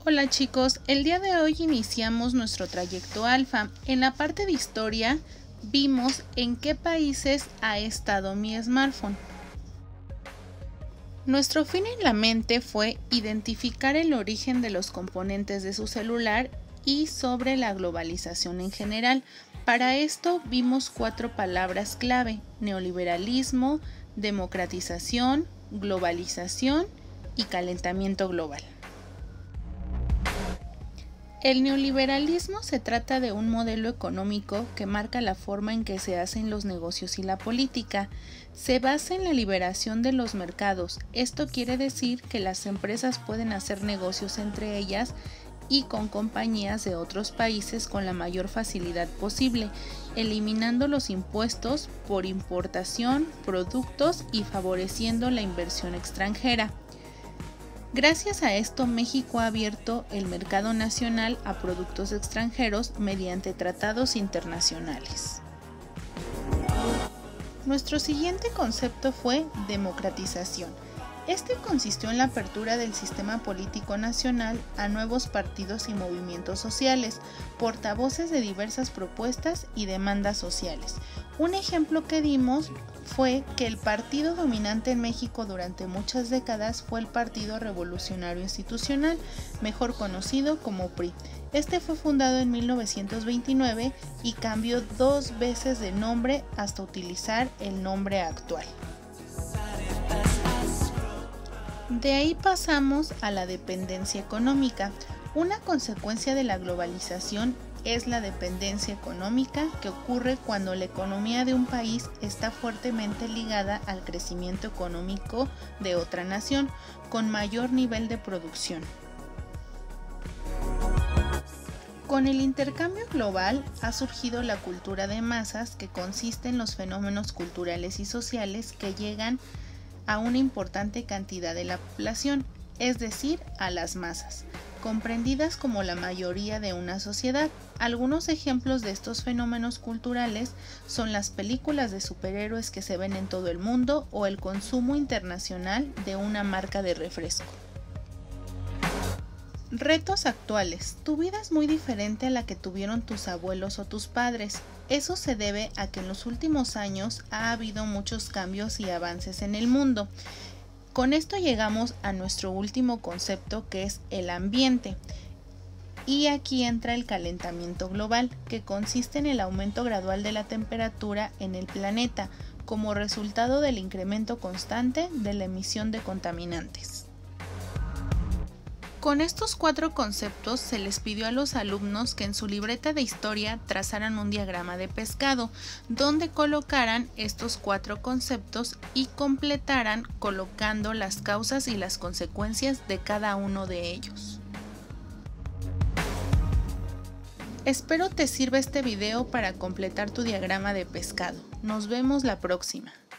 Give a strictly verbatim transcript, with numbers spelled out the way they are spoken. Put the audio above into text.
Hola chicos, el día de hoy iniciamos nuestro trayecto alfa. En la parte de historia vimos en qué países ha estado mi smartphone. Nuestro fin en la mente fue identificar el origen de los componentes de su celular y sobre la globalización en general. Para esto vimos cuatro palabras clave: neoliberalismo, democratización, globalización y calentamiento global. El neoliberalismo se trata de un modelo económico que marca la forma en que se hacen los negocios y la política. Se basa en la liberación de los mercados. Esto quiere decir que las empresas pueden hacer negocios entre ellas y con compañías de otros países con la mayor facilidad posible, eliminando los impuestos por importación, productos y favoreciendo la inversión extranjera. Gracias a esto, México ha abierto el mercado nacional a productos extranjeros mediante tratados internacionales. Nuestro siguiente concepto fue democratización. Este consistió en la apertura del sistema político nacional a nuevos partidos y movimientos sociales, portavoces de diversas propuestas y demandas sociales. Un ejemplo que dimos fue que el partido dominante en México durante muchas décadas fue el Partido Revolucionario Institucional, mejor conocido como P R I. Este fue fundado en mil novecientos veintinueve y cambió dos veces de nombre hasta utilizar el nombre actual. De ahí pasamos a la dependencia económica. Una consecuencia de la globalización es la dependencia económica, que ocurre cuando la economía de un país está fuertemente ligada al crecimiento económico de otra nación, con mayor nivel de producción. Con el intercambio global ha surgido la cultura de masas, que consiste en los fenómenos culturales y sociales que llegan a una importante cantidad de la población, es decir, a las masas, comprendidas como la mayoría de una sociedad. Algunos ejemplos de estos fenómenos culturales son las películas de superhéroes que se ven en todo el mundo o el consumo internacional de una marca de refresco. Retos actuales. Tu vida es muy diferente a la que tuvieron tus abuelos o tus padres. Eso se debe a que en los últimos años ha habido muchos cambios y avances en el mundo. Con esto llegamos a nuestro último concepto, que es el ambiente. Y aquí entra el calentamiento global, que consiste en el aumento gradual de la temperatura en el planeta, como resultado del incremento constante de la emisión de contaminantes. Con estos cuatro conceptos se les pidió a los alumnos que en su libreta de historia trazaran un diagrama de pescado, donde colocaran estos cuatro conceptos y completaran colocando las causas y las consecuencias de cada uno de ellos. Espero te sirva este video para completar tu diagrama de pescado. Nos vemos la próxima.